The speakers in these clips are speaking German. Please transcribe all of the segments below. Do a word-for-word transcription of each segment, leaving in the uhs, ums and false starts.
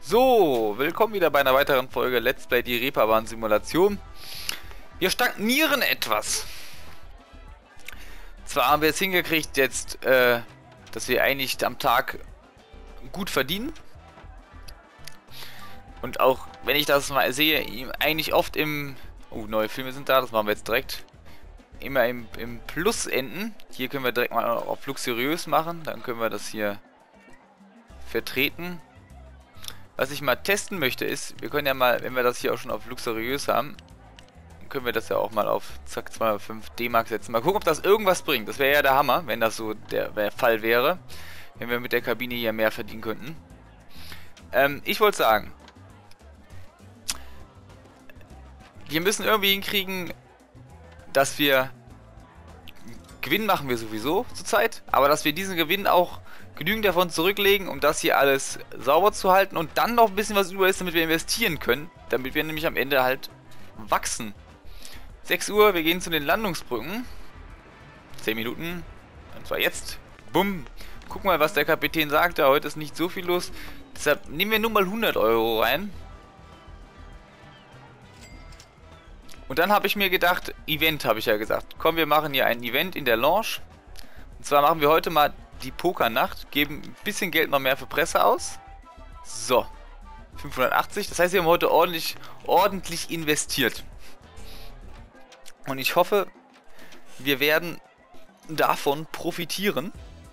So, willkommen wieder bei einer weiteren Folge Let's Play die Reeperbahn-Simulation. Wir stagnieren etwas. Zwar haben wir es hingekriegt jetzt, äh, dass wir eigentlich am Tag gut verdienen. Und auch, wenn ich das mal sehe, eigentlich oft im... Oh, neue Filme sind da, das machen wir jetzt direkt. Immer im, im Plus enden. Hier können wir direkt mal auf luxuriös machen. Dann können wir das hier vertreten. Was ich mal testen möchte ist, wir können ja mal, wenn wir das hier auch schon auf luxuriös haben, dann können wir das ja auch mal auf zack zweihundertfünf D-Mark setzen. Mal gucken, ob das irgendwas bringt. Das wäre ja der Hammer, wenn das so der, der Fall wäre. Wenn wir mit der Kabine hier mehr verdienen könnten. Ähm, ich wollte sagen, wir müssen irgendwie hinkriegen, dass wir Gewinn machen wir sowieso zurzeit, aber dass wir diesen Gewinn auch genügend davon zurücklegen, um das hier alles sauber zu halten und dann noch ein bisschen was über ist, damit wir investieren können, damit wir nämlich am Ende halt wachsen. sechs Uhr, wir gehen zu den Landungsbrücken. zehn Minuten, und zwar jetzt. Bumm. Gucken mal, was der Kapitän sagt, da heute ist nicht so viel los. Deshalb nehmen wir nur mal hundert Euro rein. Und dann habe ich mir gedacht, Event habe ich ja gesagt. Komm, wir machen hier ein Event in der Lounge. Und zwar machen wir heute mal die Pokernacht. Geben ein bisschen Geld noch mehr für Presse aus. So. fünfhundertachtzig. Das heißt, wir haben heute ordentlich, ordentlich investiert. Und ich hoffe, wir werden davon profitieren.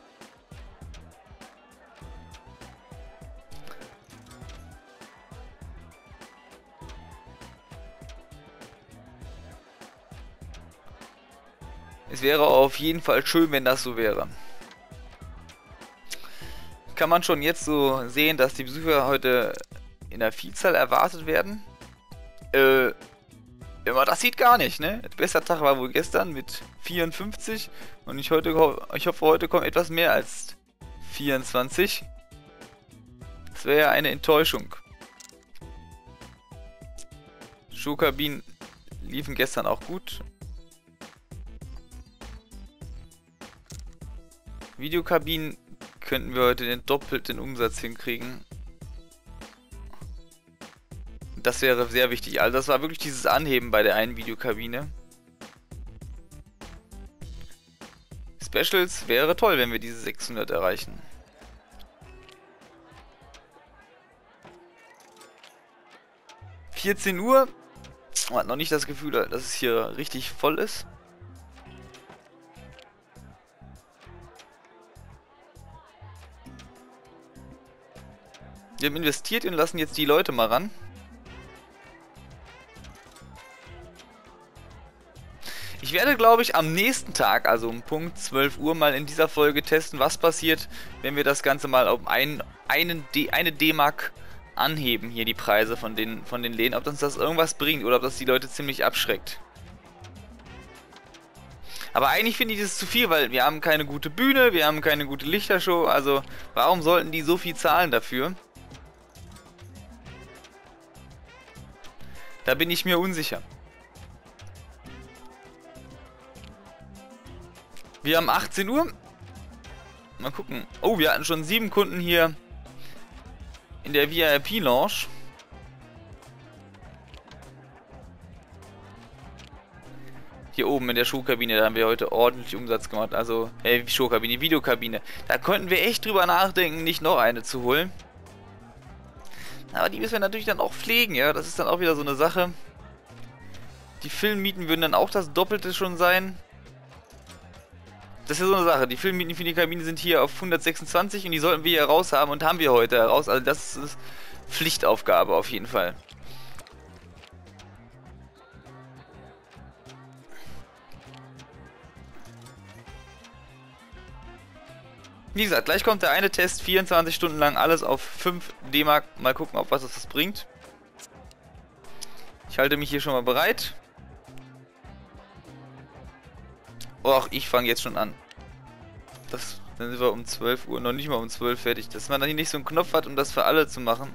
Es wäre auf jeden Fall schön, wenn das so wäre. Kann man schon jetzt so sehen, dass die Besucher heute in der Vielzahl erwartet werden? Äh, wenn man das sieht, gar nicht, ne? Der beste Tag war wohl gestern mit vierundfünfzig und ich, heute, ich hoffe, heute kommen etwas mehr als vierundzwanzig. Das wäre ja eine Enttäuschung. Showkabinen liefen gestern auch gut. Videokabinen könnten wir heute den doppelten Umsatz hinkriegen. Das wäre sehr wichtig. Also das war wirklich dieses Anheben bei der einen Videokabine. Specials wäre toll, wenn wir diese sechshundert erreichen. vierzehn Uhr. Man hat noch nicht das Gefühl, dass es hier richtig voll ist. Wir haben investiert und lassen jetzt die Leute mal ran. Ich werde, glaube ich, am nächsten Tag, also um Punkt zwölf Uhr, mal in dieser Folge testen, was passiert, wenn wir das Ganze mal um ein, einen D, eine D-Mark anheben, hier die Preise von den, von den Läden, ob uns das irgendwas bringt oder ob das die Leute ziemlich abschreckt. Aber eigentlich finde ich das zu viel, weil wir haben keine gute Bühne, wir haben keine gute Lichtershow, also warum sollten die so viel zahlen dafür? Da bin ich mir unsicher. Wir haben achtzehn Uhr. Mal gucken. Oh, wir hatten schon sieben Kunden hier in der V I P-Lounge. Hier oben in der Showkabine, da haben wir heute ordentlich Umsatz gemacht. Also, äh, Showkabine, Videokabine. Da konnten wir echt drüber nachdenken, nicht noch eine zu holen. Aber die müssen wir natürlich dann auch pflegen, ja. Das ist dann auch wieder so eine Sache. Die Filmmieten würden dann auch das Doppelte schon sein. Das ist ja so eine Sache. Die Filmmieten für die Kabine sind hier auf hundertsechsundzwanzig und die sollten wir hier raus haben und haben wir heute raus. Also das ist Pflichtaufgabe auf jeden Fall. Wie gesagt, gleich kommt der eine Test, vierundzwanzig Stunden lang, alles auf fünf D-Mark. Mal gucken, ob was das bringt. Ich halte mich hier schon mal bereit. Och, ich fange jetzt schon an. Das, dann sind wir um zwölf Uhr, noch nicht mal um zwölf fertig. Dass man dann hier nicht so einen Knopf hat, um das für alle zu machen.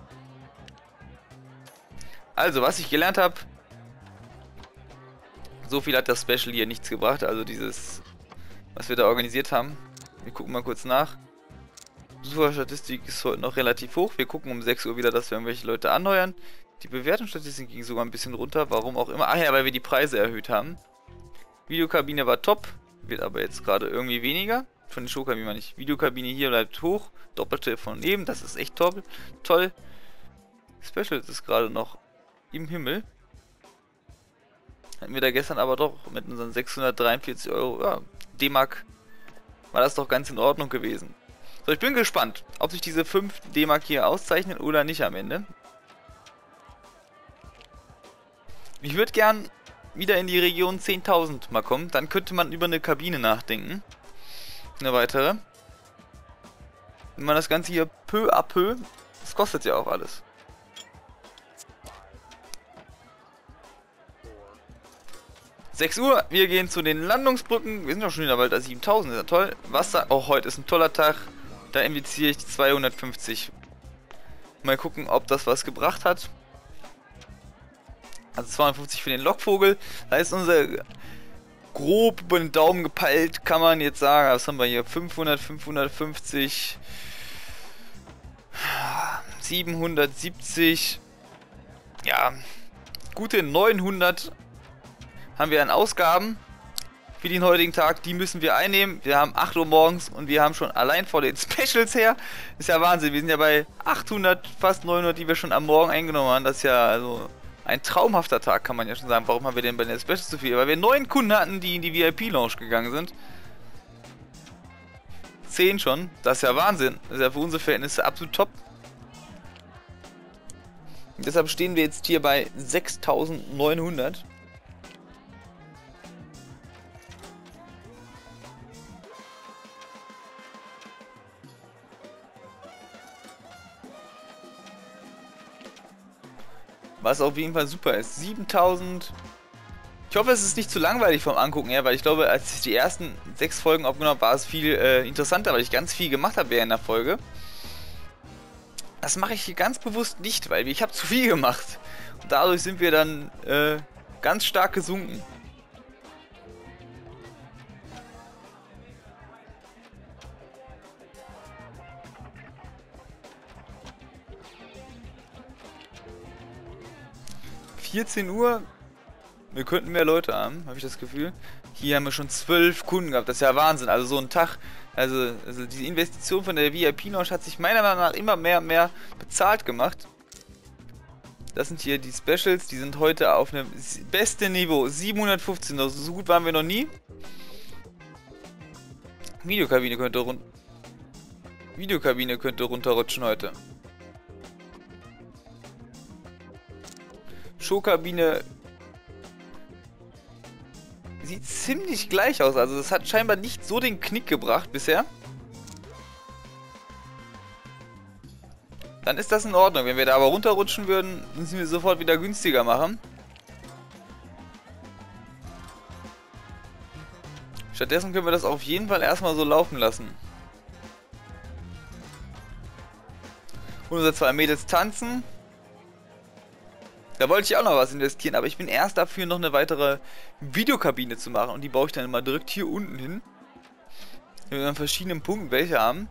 Also, was ich gelernt habe, So viel hat das Special hier nichts gebracht, also dieses, was wir da organisiert haben. Wir gucken mal kurz nach. Besucherstatistik ist heute noch relativ hoch. Wir gucken um sechs Uhr wieder, dass wir irgendwelche Leute anheuern. Die Bewertungsstatistik ging sogar ein bisschen runter, warum auch immer. Ach ja, weil wir die Preise erhöht haben. Videokabine war top, wird aber jetzt gerade irgendwie weniger. Von den Showkabinen meine ich. Videokabine hier bleibt hoch, doppelte von eben, das ist echt toll. Toll. Specials ist gerade noch im Himmel. Hatten wir da gestern aber doch mit unseren sechshundertdreiundvierzig Euro, ja, D-Mark, war das doch ganz in Ordnung gewesen. So, ich bin gespannt, ob sich diese fünf D-Mark hier auszeichnen oder nicht am Ende. Ich würde gern wieder in die Region zehntausend mal kommen, dann könnte man über eine Kabine nachdenken. Eine weitere. Wenn man das Ganze hier peu à peu, das kostet ja auch alles. sechs Uhr, wir gehen zu den Landungsbrücken. Wir sind doch schon wieder bald bei siebentausend, ist ja toll. Wasser, auch heute ist ein toller Tag. Da investiere ich zweihundertfünfzig. Mal gucken, ob das was gebracht hat. Also zweihundertfünfzig für den Lockvogel. Da ist unser grob über den Daumen gepeilt, kann man jetzt sagen. Was haben wir hier? fünfhundert, fünfhundertfünfzig, siebenhundertsiebzig. Ja, gute neunhundert haben wir an Ausgaben für den heutigen Tag. Die müssen wir einnehmen. Wir haben acht Uhr morgens und wir haben schon allein vor den Specials her. Ist ja Wahnsinn. Wir sind ja bei achthundert, fast neunhundert, die wir schon am Morgen eingenommen haben. Das ist ja also ein traumhafter Tag, kann man ja schon sagen. Warum haben wir denn bei den Specials so viel? Weil wir neun Kunden hatten, die in die V I P-Lounge gegangen sind. Zehn schon. Das ist ja Wahnsinn. Das ist ja für unsere Verhältnisse absolut top. Und deshalb stehen wir jetzt hier bei sechstausendneunhundert. Was auf jeden Fall super ist. siebentausend. Ich hoffe, es ist nicht zu langweilig vom Angucken her, weil ich glaube, als ich die ersten sechs Folgen aufgenommen habe, war es viel äh, interessanter, weil ich ganz viel gemacht habe während der Folge. Das mache ich hier ganz bewusst nicht, weil ich habe zu viel gemacht. Und dadurch sind wir dann äh, ganz stark gesunken. vierzehn Uhr, wir könnten mehr Leute haben, habe ich das Gefühl. Hier haben wir schon zwölf Kunden gehabt, das ist ja Wahnsinn. Also so ein Tag, also, also diese Investition von der V I P-Lounge hat sich meiner Meinung nach immer mehr und mehr bezahlt gemacht. Das sind hier die Specials, die sind heute auf einem besten Niveau, siebenhundertfünfzehn, also so gut waren wir noch nie. Videokabine könnte run Videokabine könnte runterrutschen heute. Showkabine sieht ziemlich gleich aus, also das hat scheinbar nicht so den Knick gebracht bisher. Dann ist das in Ordnung. Wenn wir da aber runterrutschen würden, müssen wir sofort wieder günstiger machen. Stattdessen können wir das auf jeden Fall erstmal so laufen lassen. Und unsere zwei Mädels tanzen. Da wollte ich auch noch was investieren, aber ich bin erst dafür, noch eine weitere Videokabine zu machen. Und die baue ich dann immer direkt hier unten hin. Wenn wir an verschiedenen Punkten welche haben.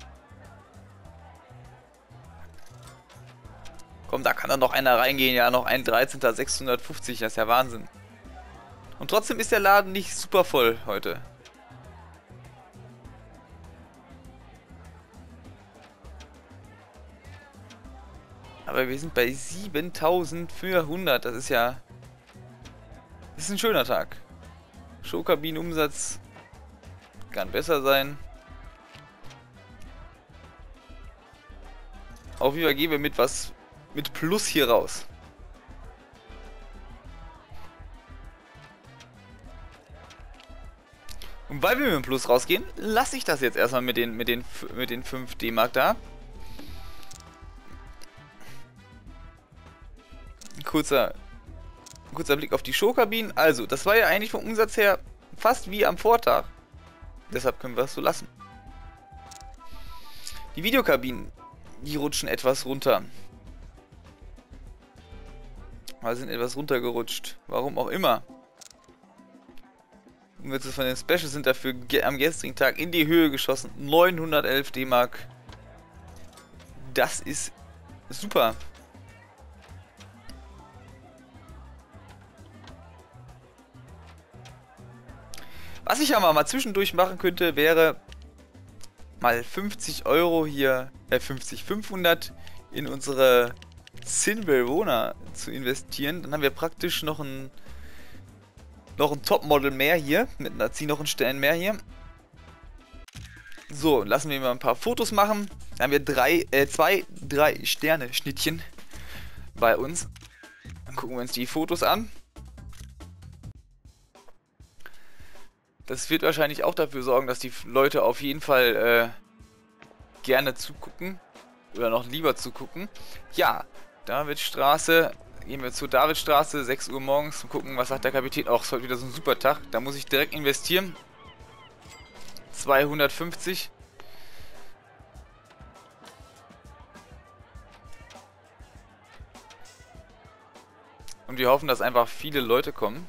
Komm, da kann dann noch einer reingehen. Ja, noch ein dreizehnter sechshundertfünfzig. Das ist ja Wahnsinn. Und trotzdem ist der Laden nicht super voll heute. Aber wir sind bei siebentausendvierhundert. Das ist ja... Das ist ein schöner Tag. Showkabinenumsatz kann besser sein. Auf jeden Fall gehen wir mit was... mit Plus hier raus. Und weil wir mit dem Plus rausgehen, lasse ich das jetzt erstmal mit den, mit den, mit den fünf D-Mark da. Kurzer, kurzer Blick auf die Showkabinen. Also, das war ja eigentlich vom Umsatz her fast wie am Vortag. Deshalb können wir es so lassen. Die Videokabinen, die rutschen etwas runter. Wir sind etwas runtergerutscht. Warum auch immer. Und jetzt von den Specials sind dafür am gestrigen Tag in die Höhe geschossen. neunhundertelf D-Mark. Das ist super. Was ich aber mal zwischendurch machen könnte, wäre mal fünfzig Euro hier, äh fünfzig, fünfhundert in unsere Zinbewohner zu investieren. Dann haben wir praktisch noch ein noch ein Topmodel mehr hier, mit einer zieh noch einen Stern mehr hier. So, lassen wir mal ein paar Fotos machen. Dann haben wir drei, äh, zwei, drei Sterne Schnittchen bei uns. Dann gucken wir uns die Fotos an. Das wird wahrscheinlich auch dafür sorgen, dass die Leute auf jeden Fall äh, gerne zugucken. Oder noch lieber zugucken. Ja, Davidstraße. Gehen wir zur Davidstraße, sechs Uhr morgens und gucken, was sagt der Kapitän. Ach, es ist heute wieder so ein super Tag. Da muss ich direkt investieren. zweihundertfünfzig. Und wir hoffen, dass einfach viele Leute kommen.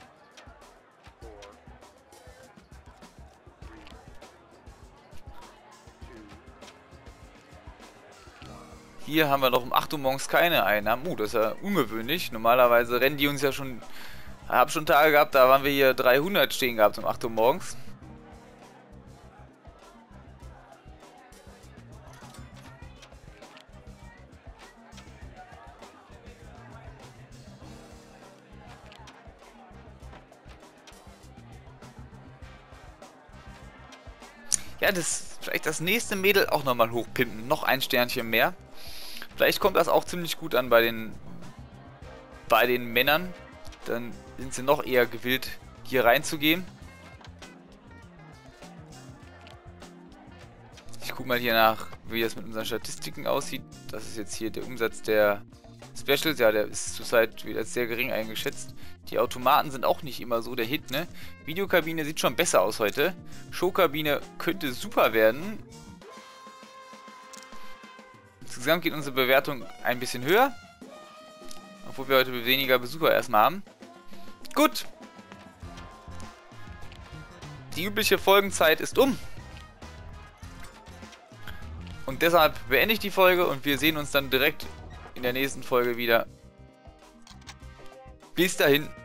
Hier haben wir noch um acht Uhr morgens keine Einnahmen. Uh, das ist ja ungewöhnlich. Normalerweise rennen die uns ja schon... Ich habe schon Tage gehabt, da waren wir hier dreihundert stehen gehabt um acht Uhr morgens. Ja, das vielleicht das nächste Mädel auch nochmal hochpimpen. Noch ein Sternchen mehr. Vielleicht kommt das auch ziemlich gut an bei den bei den Männern. Dann sind sie noch eher gewillt, hier reinzugehen. Ich gucke mal hier nach, wie das mit unseren Statistiken aussieht. Das ist jetzt hier der Umsatz der Specials. Ja, der ist zurzeit wieder sehr gering eingeschätzt. Die Automaten sind auch nicht immer so der Hit, ne? Videokabine sieht schon besser aus heute. Showkabine könnte super werden. Insgesamt geht unsere Bewertung ein bisschen höher. Obwohl wir heute weniger Besucher erstmal haben. Gut. Die übliche Folgenzeit ist um. Und deshalb beende ich die Folge und wir sehen uns dann direkt in der nächsten Folge wieder. Bis dahin.